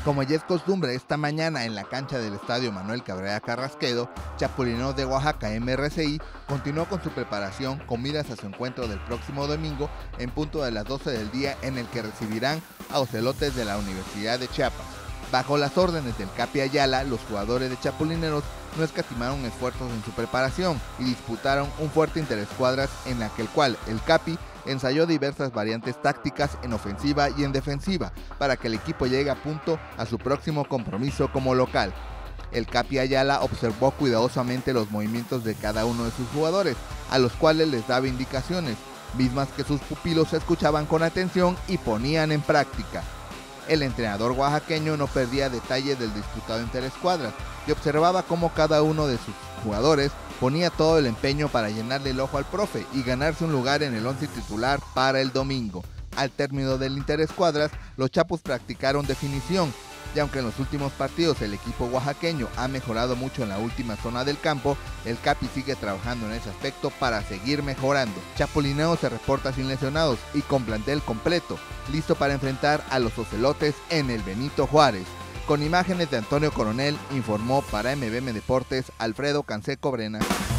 Como ya es costumbre, esta mañana en la cancha del estadio Manuel Cabrera Carrasquedo, Chapulineros de Oaxaca MRCI continuó con su preparación con miras a su encuentro del próximo domingo en punto de las 12 del día, en el que recibirán a Ocelotes de la Universidad de Chiapas. Bajo las órdenes del Capi Ayala, los jugadores de Chapulineros no escatimaron esfuerzos en su preparación y disputaron un fuerte interescuadras en el cual el Capi ensayó diversas variantes tácticas en ofensiva y en defensiva para que el equipo llegue a punto a su próximo compromiso como local. El Capi Ayala observó cuidadosamente los movimientos de cada uno de sus jugadores, a los cuales les daba indicaciones, mismas que sus pupilos escuchaban con atención y ponían en práctica. El entrenador oaxaqueño no perdía detalle del disputado interescuadras y observaba cómo cada uno de sus jugadores ponía todo el empeño para llenarle el ojo al profe y ganarse un lugar en el once titular para el domingo. Al término del interescuadras, los chapos practicaron definición, y aunque en los últimos partidos el equipo oaxaqueño ha mejorado mucho en la última zona del campo, el Capi sigue trabajando en ese aspecto para seguir mejorando. Chapulineo se reporta sin lesionados y con plantel completo, listo para enfrentar a los Ocelotes en el Benito Juárez. Con imágenes de Antonio Coronel, informó para MBM Deportes Alfredo Canseco Brena.